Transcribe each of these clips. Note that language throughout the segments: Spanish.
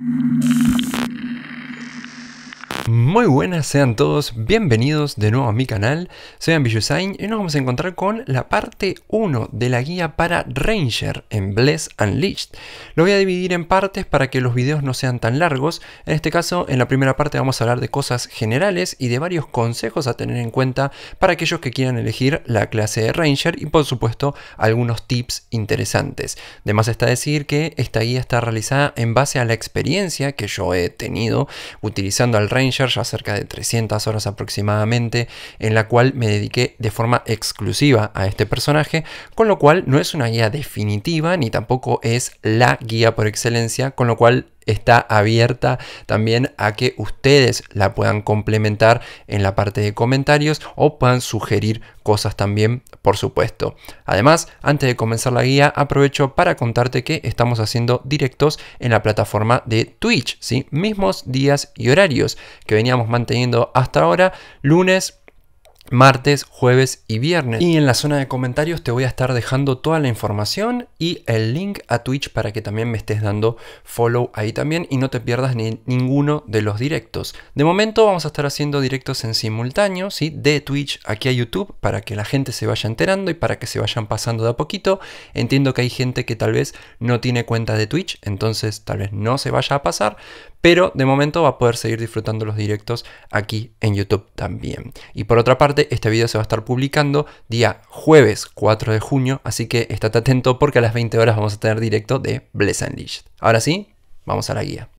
Muy buenas, sean todos bienvenidos de nuevo a mi canal. Soy Ambiyusain y nos vamos a encontrar con la parte 1 de la guía para Ranger en Bless Unleashed. Lo voy a dividir en partes para que los videos no sean tan largos. En este caso, en la primera parte vamos a hablar de cosas generales y de varios consejos a tener en cuenta para aquellos que quieran elegir la clase de Ranger y por supuesto algunos tips interesantes. De más está decir que esta guía está realizada en base a la experiencia que yo he tenido utilizando al Ranger ya cerca de 300 horas aproximadamente, en la cual me dediqué de forma exclusiva a este personaje, con lo cual no es una guía definitiva ni tampoco es la guía por excelencia, con lo cual está abierta también a que ustedes la puedan complementar en la parte de comentarios o puedan sugerir cosas también, por supuesto. Además, antes de comenzar la guía, aprovecho para contarte que estamos haciendo directos en la plataforma de Twitch, ¿sí? Mismos días y horarios que veníamos manteniendo hasta ahora, lunes, martes, jueves y viernes. Y en la zona de comentarios te voy a estar dejando toda la información y el link a Twitch para que también me estés dando follow ahí también y no te pierdas ninguno de los directos. De momento vamos a estar haciendo directos en simultáneo, ¿sí? De Twitch aquí a YouTube para que la gente se vaya enterando y para que se vayan pasando de a poquito. Entiendo que hay gente que tal vez no tiene cuenta de Twitch, entonces tal vez no se vaya a pasar, pero de momento va a poder seguir disfrutando los directos aquí en YouTube también. Y por otra parte, este video se va a estar publicando día jueves 4 de junio, así que estate atento porque a las 20 horas vamos a tener directo de Bless Unleashed. Ahora sí, vamos a la guía.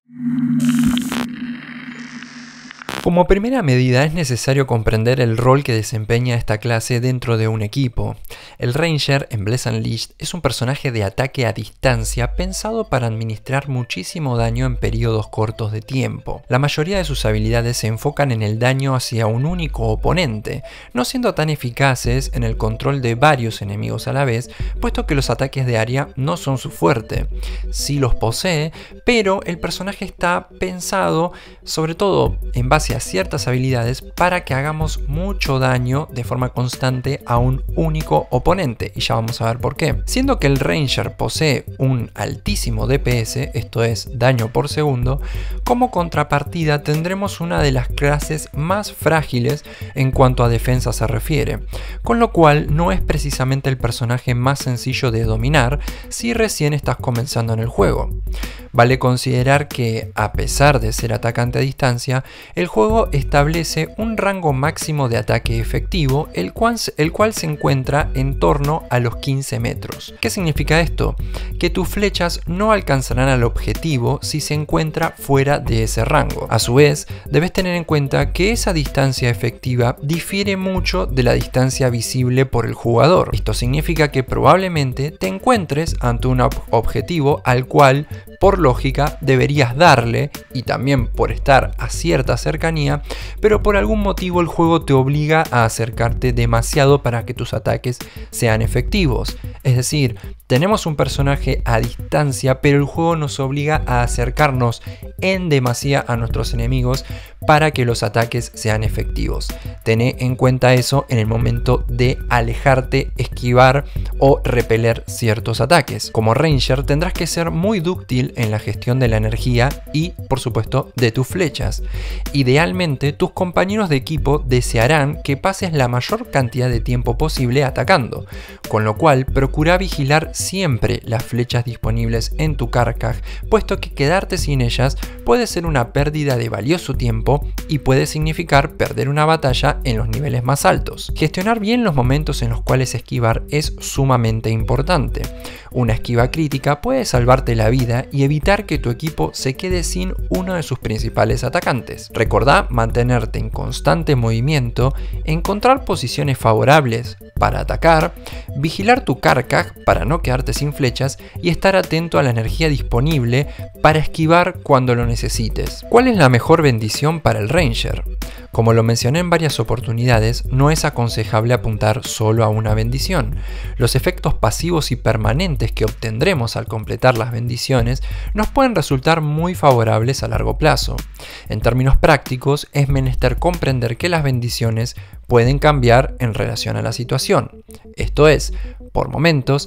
Como primera medida es necesario comprender el rol que desempeña esta clase dentro de un equipo. El Ranger en Bless Unleashed es un personaje de ataque a distancia pensado para administrar muchísimo daño en periodos cortos de tiempo. La mayoría de sus habilidades se enfocan en el daño hacia un único oponente, no siendo tan eficaces en el control de varios enemigos a la vez, puesto que los ataques de área no son su fuerte. Sí los posee, pero el personaje está pensado sobre todo en base a ciertas habilidades para que hagamos mucho daño de forma constante a un único oponente, y ya vamos a ver por qué. Siendo que el Ranger posee un altísimo DPS, esto es daño por segundo, como contrapartida tendremos una de las clases más frágiles en cuanto a defensa se refiere, con lo cual no es precisamente el personaje más sencillo de dominar si recién estás comenzando en el juego. Vale considerar que, a pesar de ser atacante a distancia, el juego establece un rango máximo de ataque efectivo, el cual se encuentra en torno a los 15 metros. ¿Qué significa esto? Que tus flechas no alcanzarán al objetivo si se encuentra fuera de ese rango. A su vez, debes tener en cuenta que esa distancia efectiva difiere mucho de la distancia visible por el jugador. Esto significa que probablemente te encuentres ante un objetivo al cual, por lógica, deberías darle, y también por estar a cierta cercanía, pero por algún motivo el juego te obliga a acercarte demasiado para que tus ataques sean efectivos. Es decir, tenemos un personaje a distancia, pero el juego nos obliga a acercarnos en demasía a nuestros enemigos para que los ataques sean efectivos. Tené en cuenta eso en el momento de alejarte, esquivar o repeler ciertos ataques. Como Ranger tendrás que ser muy dúctil en la gestión de la energía y, por supuesto, de tus flechas. Idealmente, tus compañeros de equipo desearán que pases la mayor cantidad de tiempo posible atacando, con lo cual procura vigilar siempre las flechas disponibles en tu Carcaj, puesto que quedarte sin ellas puede ser una pérdida de valioso tiempo y puede significar perder una batalla en los niveles más altos. Gestionar bien los momentos en los cuales esquivar es sumamente importante. Una esquiva crítica puede salvarte la vida y evitar que tu equipo se quede sin uno de sus principales atacantes. Recordá mantenerte en constante movimiento, encontrar posiciones favorables para atacar, vigilar tu Carcaj para no quedarte sin flechas y estar atento a la energía disponible para esquivar cuando lo necesites. ¿Cuál es la mejor bendición para el Ranger? Como lo mencioné en varias oportunidades, no es aconsejable apuntar solo a una bendición. Los efectos pasivos y permanentes que obtendremos al completar las bendiciones nos pueden resultar muy favorables a largo plazo. En términos prácticos, es menester comprender que las bendiciones pueden cambiar en relación a la situación. Esto es, por momentos,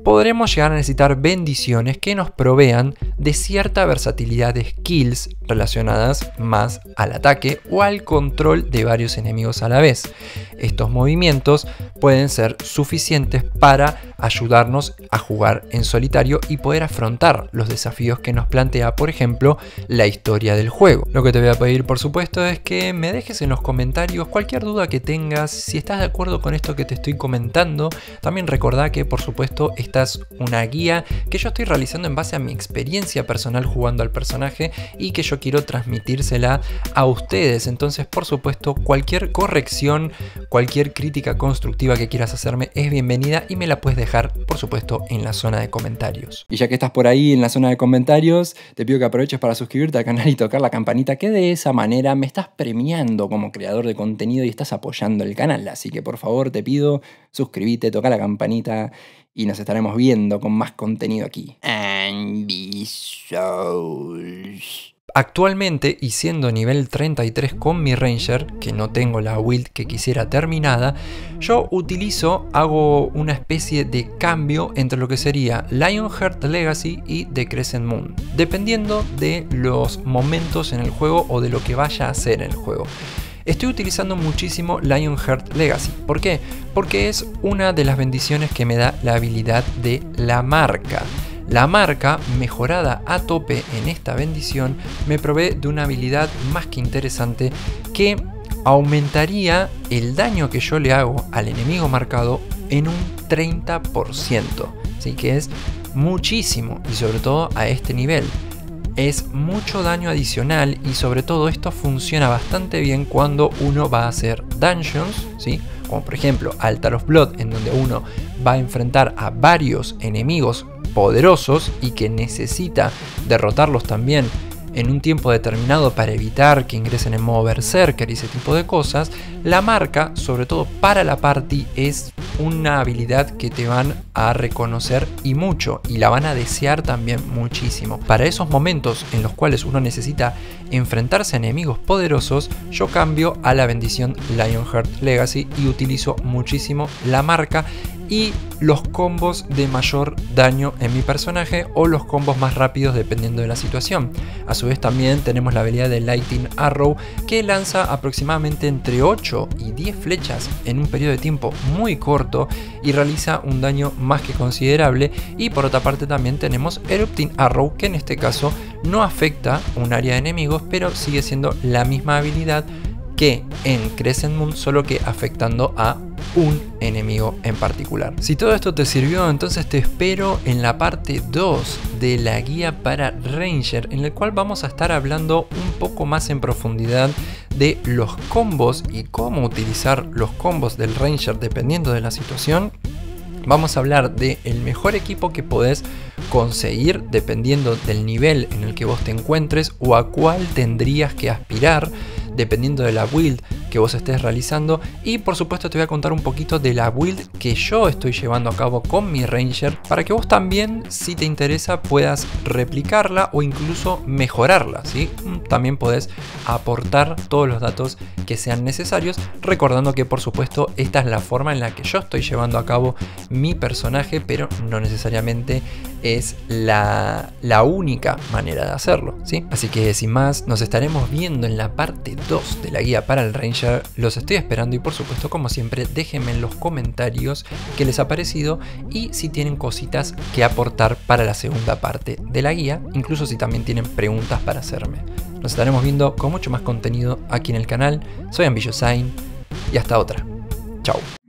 podremos llegar a necesitar bendiciones que nos provean de cierta versatilidad de skills relacionadas más al ataque o al control de varios enemigos a la vez. Estos movimientos pueden ser suficientes para ayudarnos a jugar en solitario y poder afrontar los desafíos que nos plantea, por ejemplo, la historia del juego. Lo que te voy a pedir, por supuesto, es que me dejes en los comentarios cualquier duda que tengas, si estás de acuerdo con esto que te estoy comentando. También recordá que, por supuesto, esta es una guía que yo estoy realizando en base a mi experiencia personal jugando al personaje y que yo quiero transmitírsela a ustedes. Entonces, por supuesto, cualquier corrección, cualquier crítica constructiva que quieras hacerme es bienvenida y me la puedes dejar, por supuesto, en la zona de comentarios. Y ya que estás por ahí en la zona de comentarios, te pido que aproveches para suscribirte al canal y tocar la campanita, que de esa manera me estás premiando como creador de contenido y estás apoyando el canal. Así que por favor te pido, suscríbete, toca la campanita y nos estaremos viendo con más contenido aquí. Actualmente, y siendo nivel 33 con mi Ranger, que no tengo la build que quisiera terminada, yo hago una especie de cambio entre lo que sería Lionheart Legacy y The Crescent Moon, dependiendo de los momentos en el juego o de lo que vaya a hacer en el juego. Estoy utilizando muchísimo Lionheart Legacy. ¿Por qué? Porque es una de las bendiciones que me da la habilidad de la marca. La marca, mejorada a tope en esta bendición, me provee de una habilidad más que interesante que aumentaría el daño que yo le hago al enemigo marcado en un 30%. Así que es muchísimo, y sobre todo a este nivel. Es mucho daño adicional y sobre todo esto funciona bastante bien cuando uno va a hacer dungeons, ¿sí? Como por ejemplo Altar of Blood, en donde uno va a enfrentar a varios enemigos poderosos y que necesita derrotarlos también en un tiempo determinado para evitar que ingresen en modo berserker y ese tipo de cosas. La marca, sobre todo para la party, es una habilidad que te van a reconocer y mucho, y la van a desear también muchísimo. Para esos momentos en los cuales uno necesita enfrentarse a enemigos poderosos, yo cambio a la bendición Lionheart Legacy y utilizo muchísimo la marca y los combos de mayor daño en mi personaje o los combos más rápidos dependiendo de la situación. A su vez también tenemos la habilidad de Lightning Arrow, que lanza aproximadamente entre 8 y 10 flechas en un periodo de tiempo muy corto y realiza un daño más que considerable. Y por otra parte también tenemos Erupting Arrow, que en este caso no afecta un área de enemigos, pero sigue siendo la misma habilidad que en Crescent Moon, solo que afectando a un enemigo en particular. Si todo esto te sirvió, entonces te espero en la parte 2 de la guía para Ranger, en el cual vamos a estar hablando un poco más en profundidad de los combos y cómo utilizar los combos del Ranger dependiendo de la situación. Vamos a hablar del mejor equipo que podés conseguir dependiendo del nivel en el que vos te encuentres o a cuál tendrías que aspirar dependiendo de la build que vos estés realizando. Y por supuesto te voy a contar un poquito de la build que yo estoy llevando a cabo con mi Ranger, para que vos también, si te interesa, puedas replicarla o incluso mejorarla, ¿sí? También podés aportar todos los datos que sean necesarios, recordando que por supuesto esta es la forma en la que yo estoy llevando a cabo mi personaje, pero no necesariamente es la única manera de hacerlo, ¿sí? Así que sin más, nos estaremos viendo en la parte 2 de la guía para el Ranger. Los estoy esperando y por supuesto, como siempre, déjenme en los comentarios qué les ha parecido y si tienen cositas que aportar para la segunda parte de la guía, incluso si también tienen preguntas para hacerme. Nos estaremos viendo con mucho más contenido aquí en el canal. Soy Ambillosain y hasta otra. Chao.